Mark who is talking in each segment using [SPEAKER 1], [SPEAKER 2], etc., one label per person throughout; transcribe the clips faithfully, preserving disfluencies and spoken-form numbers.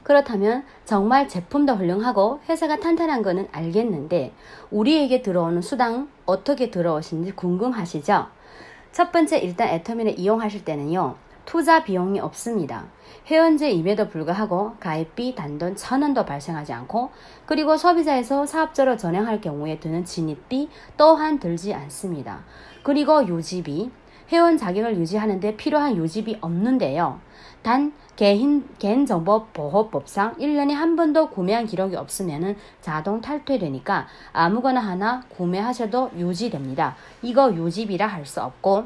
[SPEAKER 1] 그렇다면 정말 제품도 훌륭하고 회사가 탄탄한 거는 알겠는데 우리에게 들어오는 수당 어떻게 들어오시는지 궁금하시죠? 첫 번째, 일단 애터미를 이용하실 때는요, 투자 비용이 없습니다. 회원제임에도 불구하고 가입비 단돈 천 원도 발생하지 않고, 그리고 소비자에서 사업자로 전향할 경우에 드는 진입비 또한 들지 않습니다. 그리고 유지비, 회원 자격을 유지하는데 필요한 유지비 없는데요. 단 개인, 개인정보보호법상 일 년에 한 번도 구매한 기록이 없으면 자동 탈퇴되니까 아무거나 하나 구매하셔도 유지됩니다. 이거 유지비라 할 수 없고,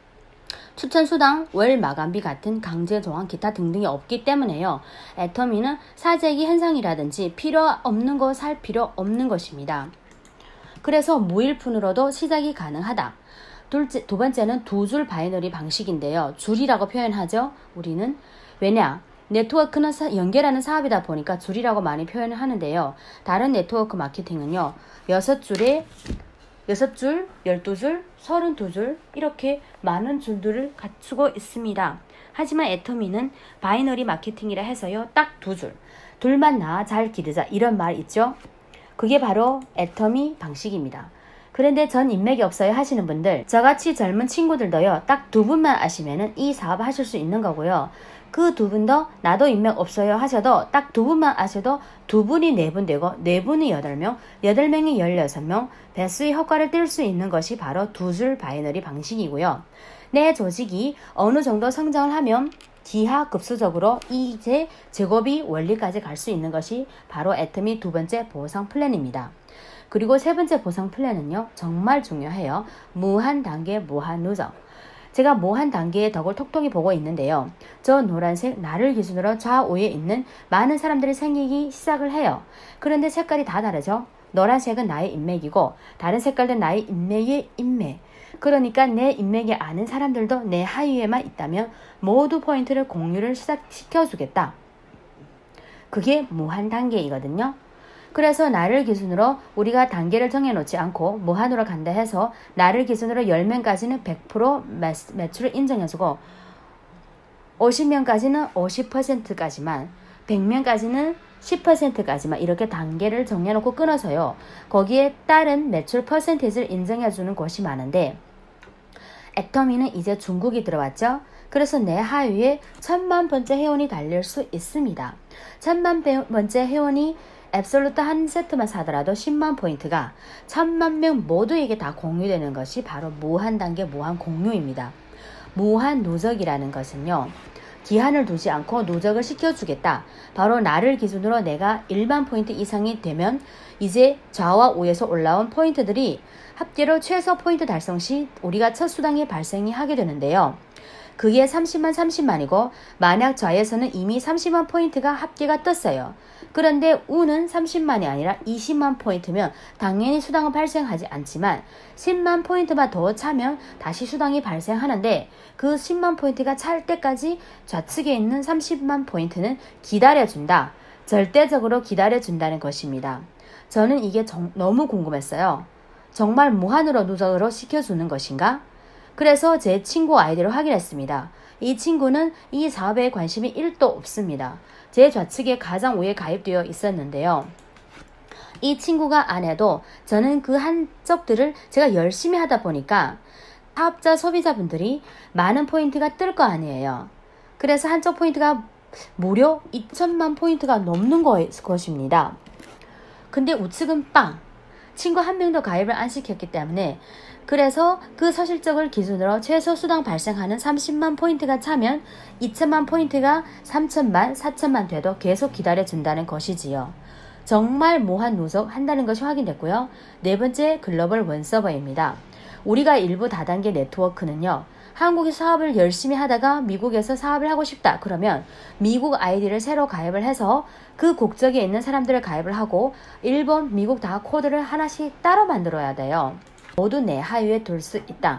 [SPEAKER 1] 추천수당, 월 마감비 같은 강제 조항 기타 등등이 없기 때문에요. 애터미는 사재기 현상이라든지 필요 없는 거 살 필요 없는 것입니다. 그래서 무일푼으로도 시작이 가능하다. 둘째, 두 번째는 두 줄 바이너리 방식인데요. 줄이라고 표현하죠. 우리는 왜냐? 네트워크는 사, 연결하는 사업이다 보니까 줄이라고 많이 표현을 하는데요. 다른 네트워크 마케팅은요, 여섯 줄에 여섯 줄, 열두 줄, 서른두 줄 이렇게 많은 줄들을 갖추고 있습니다. 하지만 애터미는 바이너리 마케팅이라 해서요, 딱 두 줄, 둘만 나아 잘 기르자 이런 말 있죠. 그게 바로 애터미 방식입니다. 그런데 전 인맥이 없어요 하시는 분들, 저같이 젊은 친구들도요, 딱 두 분만 아시면은 이 사업 하실 수 있는 거고요. 그 두 분도 나도 인맥 없어요 하셔도 딱 두 분만 아셔도 두 분이 네 분 되고 네 분이 여덟 명, 여덟 명이 열여섯 명, 배수의 효과를 띨 수 있는 것이 바로 두 줄 바이너리 방식이고요. 내 조직이 어느 정도 성장을 하면 기하급수적으로 이제 제곱이 원리까지 갈 수 있는 것이 바로 애터미 두 번째 보상 플랜입니다. 그리고 세 번째 보상 플랜은요, 정말 중요해요. 무한 단계 무한 누적. 제가 무한 단계의 덕을 톡톡히 보고 있는데요. 저 노란색 나를 기준으로 좌우에 있는 많은 사람들이 생기기 시작을 해요. 그런데 색깔이 다 다르죠. 노란색은 나의 인맥이고 다른 색깔은 나의 인맥의 인맥. 그러니까 내 인맥에 아는 사람들도 내 하위에만 있다면 모두 포인트를 공유를 시작시켜주겠다. 그게 무한 단계이거든요. 그래서 나를 기준으로 우리가 단계를 정해놓지 않고 무한으로 간다 해서 나를 기준으로 열 명까지는 백 퍼센트 매출을 인정해주고 오십 명까지는 오십 퍼센트까지만, 백 명까지는 십 퍼센트까지만 이렇게 단계를 정해놓고 끊어서요, 거기에 따른 매출 퍼센티지를 인정해주는 곳이 많은데, 애터미는 이제 중국이 들어왔죠. 그래서 내 하위에 천만 번째 회원이 달릴 수 있습니다. 천만 번째 회원이 앱솔루트 한 세트만 사더라도 십만 포인트가 천만 명 모두에게 다 공유되는 것이 바로 무한 단계 무한 공유입니다. 무한 누적이라는 것은요, 기한을 두지 않고 누적을 시켜주겠다. 바로 나를 기준으로 내가 일만 포인트 이상이 되면 이제 좌와 우에서 올라온 포인트들이 합계로 최소 포인트 달성 시 우리가 첫 수당이 발생이 하게 되는데요. 그게 삼십만 삼십만이고 만약 좌에서는 이미 삼십만 포인트가 합계가 떴어요. 그런데 우는 삼십만이 아니라 이십만 포인트면 당연히 수당은 발생하지 않지만 십만 포인트만 더 차면 다시 수당이 발생하는데, 그 십만 포인트가 찰 때까지 좌측에 있는 삼십만 포인트는 기다려준다. 절대적으로 기다려준다는 것입니다. 저는 이게 정, 너무 궁금했어요. 정말 무한으로 누적으로 시켜주는 것인가? 그래서 제 친구 아이디를 확인했습니다. 이 친구는 이 사업에 관심이 일도 없습니다. 제 좌측에 가장 위에 가입되어 있었는데요. 이 친구가 안 해도 저는 그 한쪽들을 제가 열심히 하다 보니까 사업자 소비자분들이 많은 포인트가 뜰 거 아니에요. 그래서 한쪽 포인트가 무려 이천만 포인트가 넘는 것입니다. 근데 우측은 빵! 친구 한 명도 가입을 안 시켰기 때문에, 그래서 그 서실적을 기준으로 최소 수당 발생하는 삼십만 포인트가 차면 이천만 포인트가 삼천만, 사천만 돼도 계속 기다려준다는 것이지요. 정말 무한 누적 한다는 것이 확인됐고요. 네 번째, 글로벌 원서버입니다. 우리가 일부 다단계 네트워크는요, 한국에서 사업을 열심히 하다가 미국에서 사업을 하고 싶다 그러면 미국 아이디를 새로 가입을 해서 그 국적에 있는 사람들을 가입을 하고 일본, 미국 다 코드를 하나씩 따로 만들어야 돼요. 모두 내 하위에 둘 수 있다.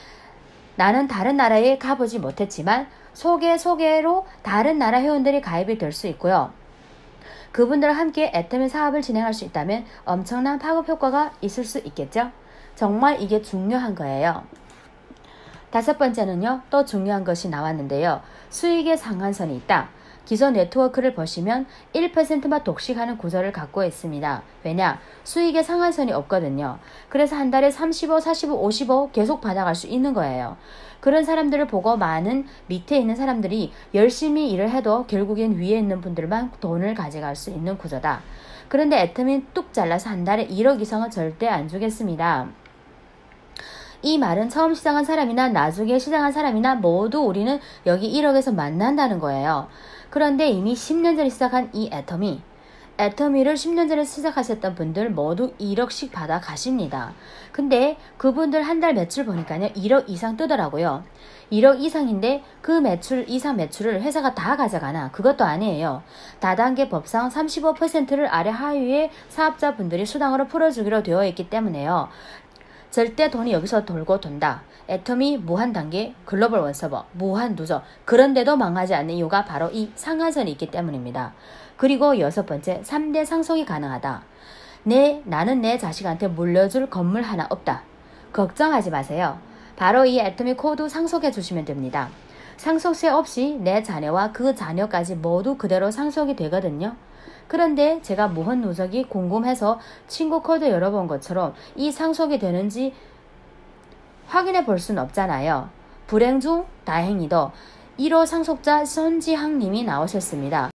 [SPEAKER 1] 나는 다른 나라에 가보지 못했지만 소개 소개로 다른 나라 회원들이 가입이 될 수 있고요. 그분들과 함께 애터미 사업을 진행할 수 있다면 엄청난 파급 효과가 있을 수 있겠죠. 정말 이게 중요한 거예요. 다섯 번째는요, 또 중요한 것이 나왔는데요. 수익의 상한선이 있다. 기존 네트워크를 보시면 일 퍼센트만 독식하는 구조를 갖고 있습니다. 왜냐? 수익의 상한선이 없거든요. 그래서 한 달에 삼십오, 사십오, 오십오 계속 받아갈 수 있는 거예요. 그런 사람들을 보고 많은 밑에 있는 사람들이 열심히 일을 해도 결국엔 위에 있는 분들만 돈을 가져갈 수 있는 구조다. 그런데 애터미는 뚝 잘라서 한 달에 일억 이상은 절대 안 주겠습니다. 이 말은 처음 시작한 사람이나 나중에 시작한 사람이나 모두 우리는 여기 일억에서 만난다는 거예요. 그런데 이미 십 년 전에 시작한 이 애터미, 애터미를 십 년 전에 시작하셨던 분들 모두 일억씩 받아 가십니다. 근데 그분들 한 달 매출 보니까요, 일억 이상 뜨더라고요. 일억 이상인데 그 매출 이상 매출을 회사가 다 가져가나? 그것도 아니에요. 다단계 법상 삼십오 퍼센트를 아래 하위의 사업자분들이 수당으로 풀어주기로 되어 있기 때문에요. 절대 돈이 여기서 돌고 돈다. 애터미 무한단계, 글로벌 원서버, 무한누적. 그런데도 망하지 않는 이유가 바로 이 상한선이 있기 때문입니다. 그리고 여섯 번째, 삼 대 상속이 가능하다. 내, 나는 내 자식한테 물려줄 건물 하나 없다. 걱정하지 마세요. 바로 이 애터미 코드 상속해 주시면 됩니다. 상속세 없이 내 자녀와 그 자녀까지 모두 그대로 상속이 되거든요. 그런데 제가 무한 누적이 궁금해서 친구 코드 열어본 것처럼 이 상속이 되는지 확인해 볼 수는 없잖아요. 불행 중 다행히도 일 호 상속자 선지항 님이 나오셨습니다.